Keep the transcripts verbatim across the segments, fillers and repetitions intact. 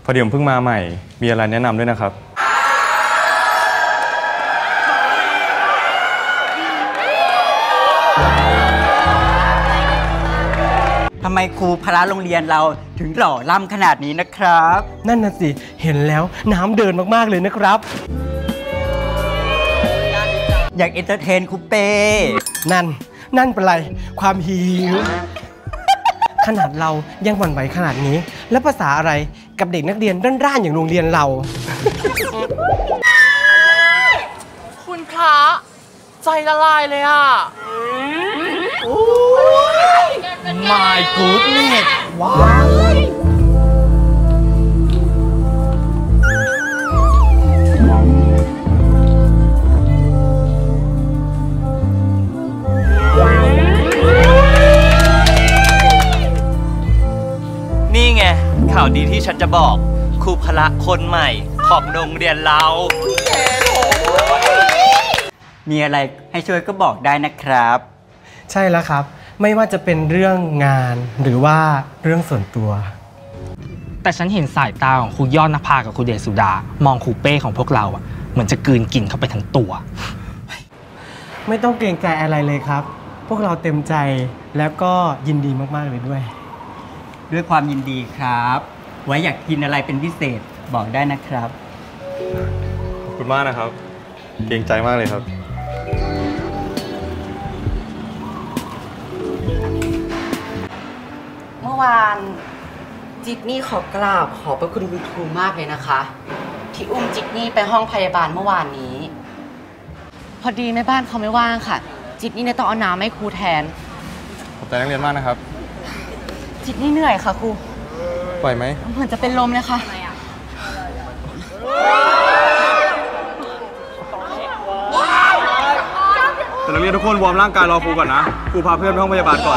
พอดีผมเพิ่งมาใหม่มีอะไรแนะนำด้วยนะครับทำไมครูพละโรงเรียนเราถึงหล่อล่ำขนาดนี้นะครับนั่นน่ะสิเห็นแล้วน้ำเดินมากๆเลยนะครับอยากเอนเตอร์เทนครูเป้นั่นนั่นเป็นไรความหิวขนาดเรายังหวั่นไหวขนาดนี้แล้วภาษาอะไรกับเด็กนักเรียนร่านๆอย่างโรงเรียนเราคุณพระใจละลายเลยอ่ะ My goodness ว้าวนี่ไงข่าวดีที่ฉันจะบอกครูพละคนใหม่ของโรงเรียนเรามีอะไรให้ช่วยก็บอกได้นะครับใช่แล้วครับไม่ว่าจะเป็นเรื่องงานหรือว่าเรื่องส่วนตัวแต่ฉันเห็นสายตาของครูยอดนภากับครูเดชสุดามองครูเป้ของพวกเราอ่ะเหมือนจะกลืนกินเข้าไปทั้งตัวไม่ต้องเกรงใจอะไรเลยครับพวกเราเต็มใจแล้วก็ยินดีมากๆเลยด้วยด้วยความยินดีครับไว้อยากกินอะไรเป็นพิเศษบอกได้นะครับขอบคุณมากนะครับเกรงใจมากเลยครับเมื่อวานจิตนี่ขอกราบขอบพระคุณคุณครูมากเลยนะคะที่อุ้มจิตนี่ไปห้องพยาบาลเมื่อวานนี้พอดีแม่บ้านเขาไม่ว่างค่ะจิตนี่เนี่ยต้องเอาน้ำให้ครูแทนขอบใจนักเรียนมากนะครับจิตนี่เหนื่อยค่ะครูไหวไหมเหมือนจะเป็นลมเลยค่ะแต่นักเรียนทุกคนวอร์มร่างกายรอครูก่อนนะครูพาเพื่อนไปห้องพยาบาลก่อน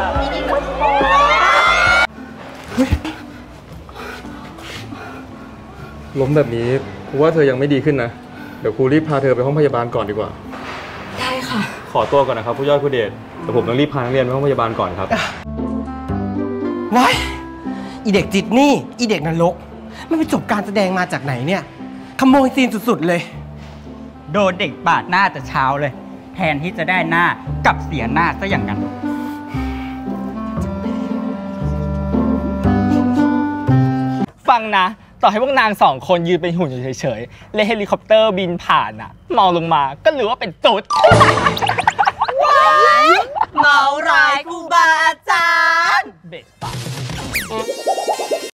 ล้มแบบนี้ครูว่าเธอยังไม่ดีขึ้นนะเดี๋ยวครูรีบพาเธอไปห้องพยาบาลก่อนดีกว่าได้ค่ะขอตัวก่อนนะครับผู้ยอดผู้เดชแต่ผมต้องรีบพานักเรียนไปห้องพยาบาลก่อนครับว้ายอีเด็กจิตนี่อีเด็กนรกไม่ไปจบการแสดงมาจากไหนเนี่ยขโมยซีนสุดๆเลยโดนเด็กปาดหน้าแต่เช้าเลยแทนที่จะได้หน้ากับเสียหน้าซะอย่างนั้นฟังนะต่อให้พวกนางสองคนยืนเป็นหุ่นอยู่เฉยๆและเฮลิคอปเตอร์บินผ่านอ่ะมองลงมาก็รู้ว่าเป็นตุ๊ดเมาร้ายครูบาอาจารย์เบะปาก